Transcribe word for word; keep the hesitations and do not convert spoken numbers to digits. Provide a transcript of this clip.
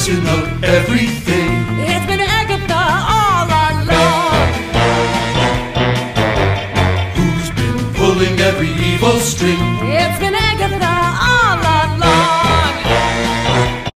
reason of everything. It's been Agatha all along. Who's been pulling every evil string? It's